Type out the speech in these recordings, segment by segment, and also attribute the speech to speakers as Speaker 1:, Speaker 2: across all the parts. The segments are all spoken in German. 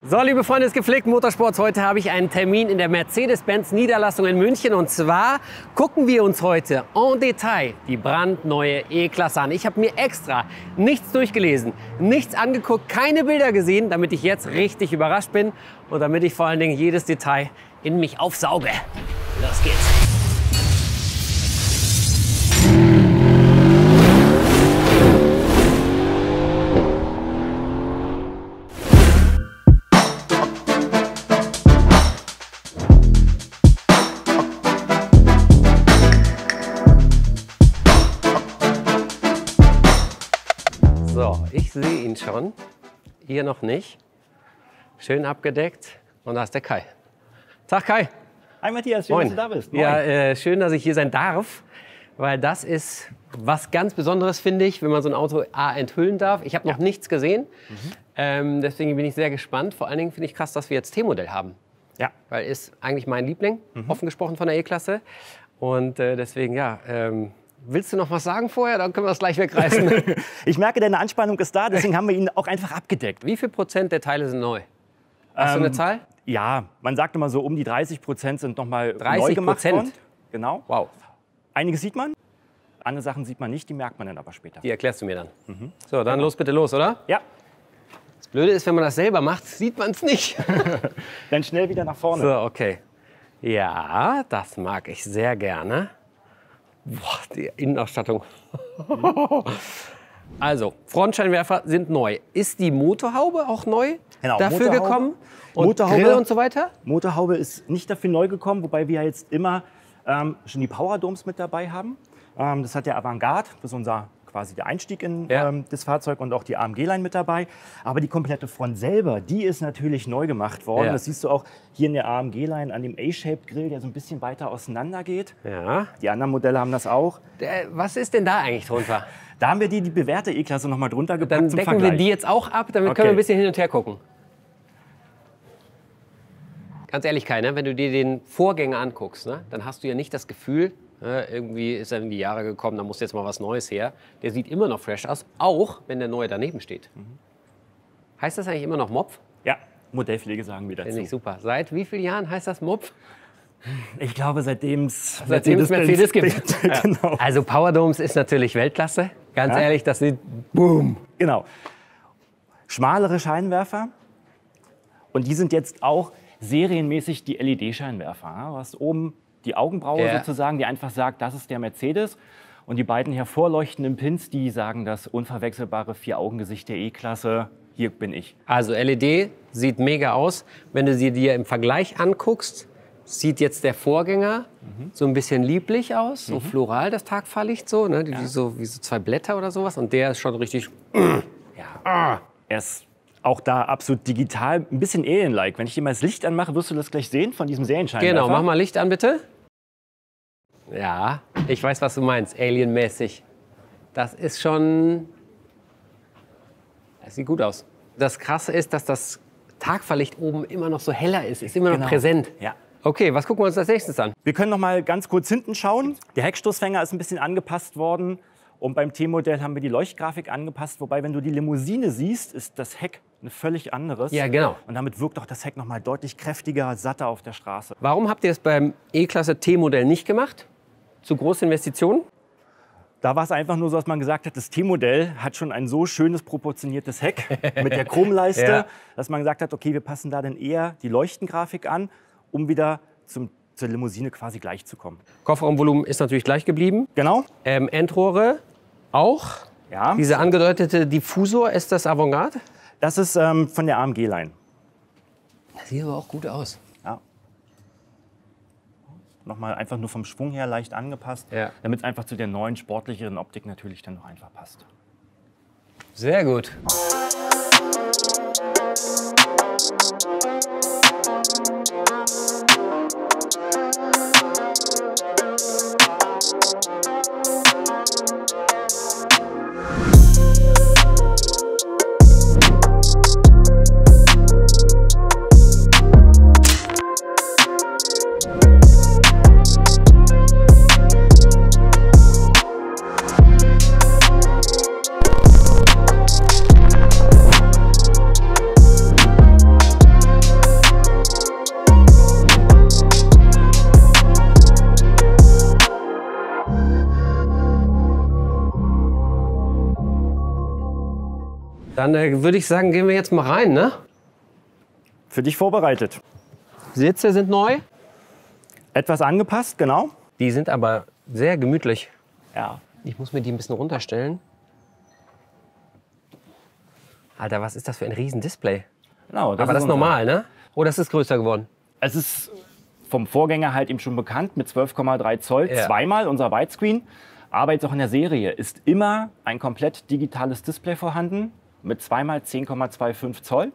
Speaker 1: So, liebe Freunde des gepflegten Motorsports, heute habe ich einen Termin in der Mercedes-Benz Niederlassung in München. Und zwar gucken wir uns heute en Detail die brandneue E-Klasse an. Ich habe mir extra nichts durchgelesen, nichts angeguckt, keine Bilder gesehen, damit ich jetzt richtig überrascht bin und damit ich vor allen Dingen jedes Detail in mich aufsauge. Los geht's! So, ich sehe ihn schon, ihr noch nicht. Schön abgedeckt und da ist der Kai. Tag Kai.
Speaker 2: Hi Matthias, schön, dass du da bist. Moin.
Speaker 1: Ja, schön, dass ich hier sein darf, weil das ist was ganz Besonderes, finde ich, wenn man so ein Auto enthüllen darf. Ich habe noch nichts gesehen, deswegen bin ich sehr gespannt. Vor allen Dingen finde ich krass, dass wir jetzt T-Modell haben. Ja. Weil ist eigentlich mein Liebling, offen gesprochen von der E-Klasse. Und deswegen, ja, willst du noch was sagen vorher? Dann können wir das gleich wegreißen.
Speaker 2: Ich merke, deine Anspannung ist da, deswegen haben wir ihn auch einfach abgedeckt.
Speaker 1: Wie viel Prozent der Teile sind neu? Hast du eine Zahl?
Speaker 2: Ja, man sagt immer so, um die 30% sind nochmal neu gemacht worden. Genau.
Speaker 1: Wow.
Speaker 2: Einiges sieht man, andere Sachen sieht man nicht, die merkt man dann aber später.
Speaker 1: Die erklärst du mir dann. So, dann bitte los, oder?
Speaker 2: Ja.
Speaker 1: Das Blöde ist, wenn man das selber macht, sieht man es nicht.
Speaker 2: Dann schnell wieder nach vorne.
Speaker 1: So, okay. Ja, das mag ich sehr gerne. Boah, die Innenausstattung. Also, Frontscheinwerfer sind neu. Ist die Motorhaube auch neu dafür gekommen? Und
Speaker 2: Motorhaube,
Speaker 1: Grill und so weiter?
Speaker 2: Motorhaube ist nicht dafür neu gekommen, wobei wir jetzt immer schon die Powerdomes mit dabei haben. Das hat der Avantgarde, das ist unser quasi der Einstieg in das Fahrzeug, und auch die AMG-Line mit dabei. Aber die komplette Front selber, die ist natürlich neu gemacht worden. Ja. Das siehst du auch hier in der AMG-Line an dem A-Shaped-Grill, der so ein bisschen weiter auseinander geht. Ja. Die anderen Modelle haben das auch.
Speaker 1: Was ist denn da eigentlich drunter?
Speaker 2: Da haben wir die bewährte E-Klasse noch mal drunter gepackt.
Speaker 1: Dann decken wir die jetzt auch ab, damit können wir ein bisschen hin und her gucken. Ganz ehrlich, Kai, ne? Wenn du dir den Vorgänger anguckst, ne? Dann hast du ja nicht das Gefühl, irgendwie ist er in die Jahre gekommen, da muss jetzt mal was Neues her. Der sieht immer noch fresh aus, auch wenn der neue daneben steht. Heißt das eigentlich immer noch Mopf?
Speaker 2: Ja, Modellpflege sagen wir dazu.
Speaker 1: Finde ich super. Seit wie vielen Jahren heißt das Mopf?
Speaker 2: Ich glaube, seitdem es
Speaker 1: Mercedes gibt.
Speaker 2: Ja. Genau.
Speaker 1: Also Powerdomes ist natürlich Weltklasse. Ganz ehrlich, das sieht boom.
Speaker 2: Genau. Schmalere Scheinwerfer. Und die sind jetzt auch serienmäßig die LED-Scheinwerfer. Du hast oben die Augenbraue sozusagen, die einfach sagt, das ist der Mercedes. Und die beiden hervorleuchtenden Pins, die sagen das unverwechselbare Vier-Augen-Gesicht der E-Klasse. Hier bin ich.
Speaker 1: Also LED sieht mega aus. Wenn du sie dir im Vergleich anguckst, sieht jetzt der Vorgänger so ein bisschen lieblich aus, so floral, das Tagfahrlicht so, ne? Wie so zwei Blätter oder sowas. Und der ist schon richtig.
Speaker 2: Er ist auch da absolut digital, ein bisschen Alien-like. Wenn ich dir mal das Licht anmache, wirst du das gleich sehen von diesem Serienscheinwerfer.
Speaker 1: Genau, mach mal Licht an, bitte. Ja, ich weiß, was du meinst, Alien-mäßig. Das ist schon. Das sieht gut aus. Das Krasse ist, dass das Tagfahrlicht oben immer noch so heller ist immer noch präsent.
Speaker 2: Ja.
Speaker 1: Okay, was gucken wir uns als nächstes an?
Speaker 2: Wir können noch mal ganz kurz hinten schauen. Der Heckstoßfänger ist ein bisschen angepasst worden. Und beim T-Modell haben wir die Leuchtgrafik angepasst. Wobei, wenn du die Limousine siehst, ist das Heck ein völlig anderes.
Speaker 1: Ja, genau.
Speaker 2: Und damit wirkt auch das Heck noch mal deutlich kräftiger, satter auf der Straße.
Speaker 1: Warum habt ihr das beim E-Klasse T-Modell nicht gemacht? Zu große Investitionen?
Speaker 2: Da war es einfach nur so, dass man gesagt hat, das T-Modell hat schon ein so schönes proportioniertes Heck mit der Chromleiste, dass man gesagt hat, okay, wir passen da dann eher die Leuchtengrafik an, um wieder zur Limousine quasi gleich zu kommen.
Speaker 1: Kofferraumvolumen ist natürlich gleich geblieben.
Speaker 2: Genau.
Speaker 1: Endrohre auch. Ja. Diese angedeutete Diffusor, ist das Avantgarde?
Speaker 2: Das ist von der AMG-Line.
Speaker 1: Das sieht aber auch gut aus.
Speaker 2: Ja. Nochmal einfach nur vom Schwung her leicht angepasst, damit es einfach zu der neuen, sportlicheren Optik natürlich dann noch einfach passt.
Speaker 1: Sehr gut. Dann würde ich sagen, gehen wir jetzt mal rein, ne?
Speaker 2: Für dich vorbereitet.
Speaker 1: Sitze sind neu.
Speaker 2: Etwas angepasst, genau.
Speaker 1: Die sind aber sehr gemütlich.
Speaker 2: Ja.
Speaker 1: Ich muss mir die ein bisschen runterstellen. Alter, was ist das für ein Riesendisplay?
Speaker 2: Genau,
Speaker 1: Aber das ist normal, ne? Oder ist es größer geworden?
Speaker 2: Es ist vom Vorgänger halt eben schon bekannt mit 12,3 Zoll.
Speaker 1: Ja.
Speaker 2: Zweimal unser Widescreen. Aber jetzt auch in der Serie ist immer ein komplett digitales Display vorhanden mit zweimal 10,25 Zoll.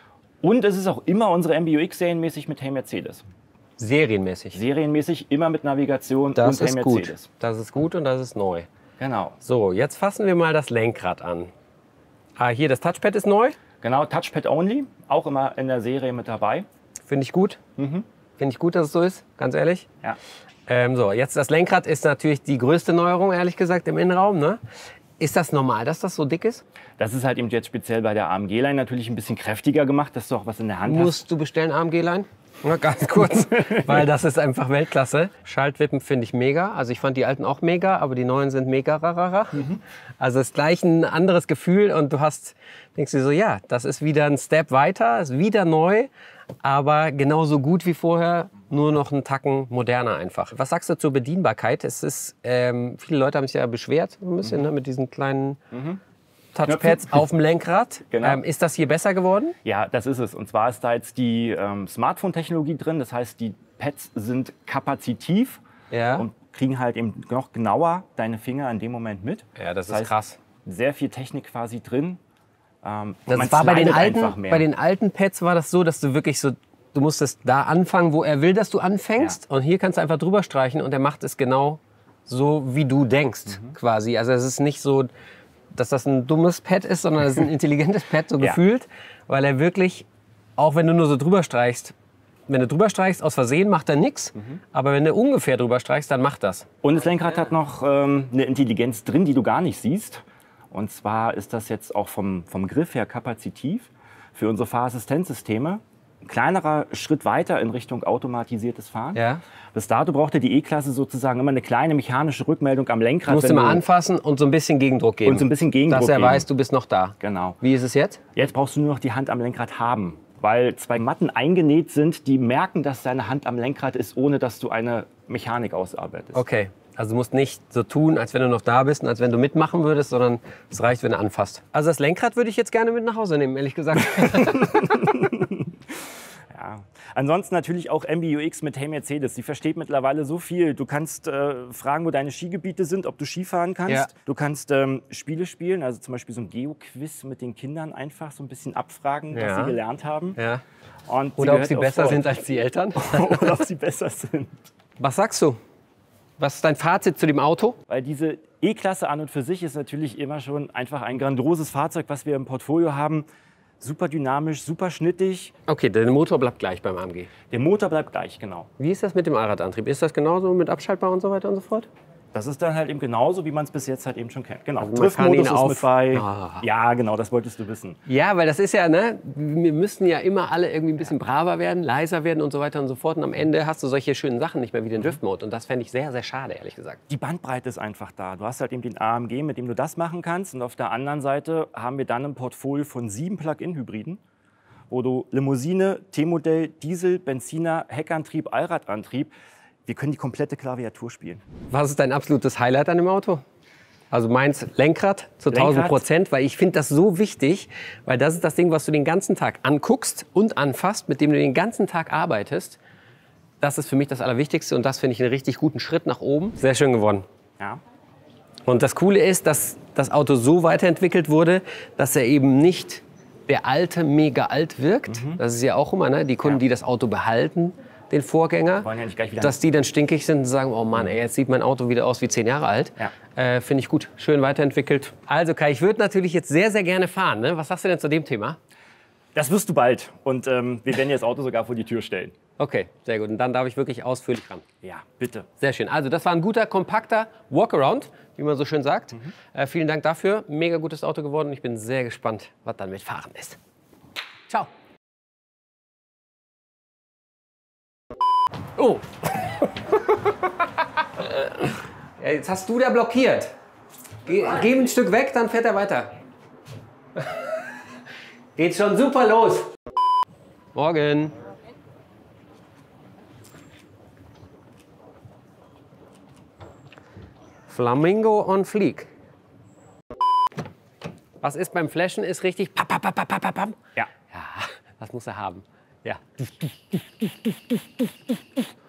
Speaker 2: Und es ist auch immer unsere MBUX serienmäßig mit Hey Mercedes.
Speaker 1: Serienmäßig.
Speaker 2: Serienmäßig immer mit Navigation
Speaker 1: Das
Speaker 2: und
Speaker 1: ist
Speaker 2: Hey
Speaker 1: gut.
Speaker 2: Mercedes.
Speaker 1: Das ist gut und das ist neu.
Speaker 2: Genau.
Speaker 1: So, jetzt fassen wir mal das Lenkrad an. Hier, das Touchpad ist neu.
Speaker 2: Genau, Touchpad only, auch immer in der Serie mit dabei.
Speaker 1: Finde ich gut. Finde ich gut, dass es so ist, ganz ehrlich.
Speaker 2: Ja.
Speaker 1: So, jetzt das Lenkrad ist natürlich die größte Neuerung, ehrlich gesagt, im Innenraum. Ne? Ist das normal, dass das so dick ist?
Speaker 2: Das ist halt eben jetzt speziell bei der AMG-Line natürlich ein bisschen kräftiger gemacht, dass du auch was in der Hand hast.
Speaker 1: Musst du bestellen, AMG-Line? Ja, ganz kurz, weil das ist einfach Weltklasse. Schaltwippen finde ich mega. Also ich fand die alten auch mega, aber die neuen sind mega rarara. Also es ist gleich ein anderes Gefühl und du denkst dir so, ja, das ist wieder ein Step weiter, ist wieder neu, aber genauso gut wie vorher, nur noch einen Tacken moderner einfach. Was sagst du zur Bedienbarkeit? Es ist, viele Leute haben sich ja beschwert, so ein bisschen, ne, mit diesen kleinen Touchpads auf dem Lenkrad.
Speaker 2: Genau.
Speaker 1: Ist das hier besser geworden?
Speaker 2: Ja, das ist es. Und zwar ist da jetzt die Smartphone-Technologie drin. Das heißt, die Pads sind kapazitiv
Speaker 1: Ja.
Speaker 2: und kriegen halt eben noch genauer deine Finger in dem Moment mit.
Speaker 1: Ja, das ist
Speaker 2: heißt,
Speaker 1: krass.
Speaker 2: Sehr viel Technik quasi drin. Und
Speaker 1: Das
Speaker 2: man
Speaker 1: war bei
Speaker 2: slidet einfach
Speaker 1: bei
Speaker 2: mehr.
Speaker 1: den alten Pads war das so, dass du wirklich so, du musstest da anfangen, wo er will, dass du anfängst.
Speaker 2: Ja.
Speaker 1: Und hier kannst du einfach drüber streichen und er macht es genau so, wie du denkst, quasi. Also es ist nicht so, dass das ein dummes Pad ist, sondern es ist ein intelligentes Pad, so
Speaker 2: Ja.
Speaker 1: gefühlt. Weil er wirklich, auch wenn du nur so drüber streichst, wenn du drüber streichst, aus Versehen macht er nichts. Aber wenn du ungefähr drüber streichst, dann macht das.
Speaker 2: Und das Lenkrad hat noch eine Intelligenz drin, die du gar nicht siehst. Und zwar ist das jetzt auch vom Griff her kapazitiv für unsere Fahrassistenzsysteme. Ein kleinerer Schritt weiter in Richtung automatisiertes Fahren.
Speaker 1: Ja.
Speaker 2: Bis dato brauchte die E-Klasse sozusagen immer eine kleine mechanische Rückmeldung am Lenkrad.
Speaker 1: Musst du
Speaker 2: wenn
Speaker 1: mal
Speaker 2: du-
Speaker 1: anfassen und so ein bisschen Gegendruck geben.
Speaker 2: Und so ein bisschen Gegendruck
Speaker 1: dass er
Speaker 2: geben.
Speaker 1: weiß, du bist noch da.
Speaker 2: Genau.
Speaker 1: Wie ist es jetzt?
Speaker 2: Jetzt brauchst du nur noch die Hand am Lenkrad haben. Weil zwei Matten eingenäht sind, die merken, dass deine Hand am Lenkrad ist, ohne dass du eine Mechanik ausarbeitest.
Speaker 1: Okay. Also du musst nicht so tun, als wenn du noch da bist und als wenn du mitmachen würdest, sondern es reicht, wenn du anfasst. Also das Lenkrad würde ich jetzt gerne mit nach Hause nehmen, ehrlich gesagt.
Speaker 2: Ja. Ansonsten natürlich auch MBUX mit Hey Mercedes. Die versteht mittlerweile so viel. Du kannst fragen, wo deine Skigebiete sind, ob du Skifahren kannst.
Speaker 1: Ja.
Speaker 2: Du kannst Spiele spielen, also zum Beispiel so ein Geo-Quiz mit den Kindern einfach so ein bisschen abfragen, was
Speaker 1: Ja.
Speaker 2: sie gelernt haben.
Speaker 1: Ja.
Speaker 2: Und
Speaker 1: Oder ob
Speaker 2: gehört
Speaker 1: sie
Speaker 2: auch
Speaker 1: besser
Speaker 2: vor.
Speaker 1: sind als die Eltern.
Speaker 2: Oder ob sie besser sind.
Speaker 1: Was sagst du? Was ist dein Fazit zu dem Auto?
Speaker 2: Weil diese E-Klasse an und für sich ist natürlich immer schon einfach ein grandioses Fahrzeug, was wir im Portfolio haben. Super dynamisch, super schnittig.
Speaker 1: Okay, der Motor bleibt gleich beim AMG.
Speaker 2: Der Motor bleibt gleich, genau.
Speaker 1: Wie ist das mit dem Allradantrieb? Ist das genauso mit abschaltbar und so weiter und so fort?
Speaker 2: Das ist dann halt eben genauso, wie man es bis jetzt halt eben schon kennt. Genau,
Speaker 1: Also man kann ihn
Speaker 2: Driftmodus ist
Speaker 1: auf-
Speaker 2: mit bei.
Speaker 1: Ah.
Speaker 2: Ja, genau, das wolltest du wissen.
Speaker 1: Ja, weil das ist ja, ne, wir müssten ja immer alle irgendwie ein bisschen braver werden, leiser werden und so weiter und so fort. Und am Ende hast du solche schönen Sachen nicht mehr wie den Drift-Mode. Und das fände ich sehr, sehr schade, ehrlich gesagt.
Speaker 2: Die Bandbreite ist einfach da. Du hast halt eben den AMG, mit dem du das machen kannst. Und auf der anderen Seite haben wir dann ein Portfolio von 7 Plug-in-Hybriden, wo du Limousine, T-Modell, Diesel, Benziner, Heckantrieb, Allradantrieb, wir können die komplette Klaviatur spielen.
Speaker 1: Was ist dein absolutes Highlight an dem Auto? Also meins Lenkrad zu 1000%, weil ich finde das so wichtig, weil das ist das Ding, was du den ganzen Tag anguckst und anfasst, mit dem du den ganzen Tag arbeitest. Das ist für mich das Allerwichtigste und das finde ich einen richtig guten Schritt nach oben. Sehr schön geworden.
Speaker 2: Ja.
Speaker 1: Und das Coole ist, dass das Auto so weiterentwickelt wurde, dass er eben nicht der alte mega alt wirkt. Das ist ja auch immer, ne? Die Kunden, die das Auto behalten, den Vorgänger,
Speaker 2: Wollen ja nicht gleich wieder-
Speaker 1: dass die dann stinkig sind und sagen, oh Mann, ey, jetzt sieht mein Auto wieder aus wie 10 Jahre alt.
Speaker 2: Ja.
Speaker 1: Finde ich gut, schön weiterentwickelt. Also Kai, ich würde natürlich jetzt sehr, sehr gerne fahren. Ne? Was sagst du denn zu dem Thema?
Speaker 2: Das wirst du bald. Und wir werden dir das Auto sogar vor die Tür stellen.
Speaker 1: Okay, sehr gut. Und dann darf ich wirklich ausführlich ran.
Speaker 2: Ja, bitte.
Speaker 1: Sehr schön. Also das war ein guter, kompakter Walkaround, wie man so schön sagt. Vielen Dank dafür. Mega gutes Auto geworden. Ich bin sehr gespannt, was dann mit Fahren ist. Ciao. Oh. Ja, jetzt hast du da blockiert. Geh ein Stück weg, dann fährt er weiter. Geht's schon super los. Morgen. Flamingo on Fleek. Was ist beim Flashen? Ist richtig. Pam, pam, pam, pam, pam, pam.
Speaker 2: Ja.
Speaker 1: Ja, das muss er haben. Ja.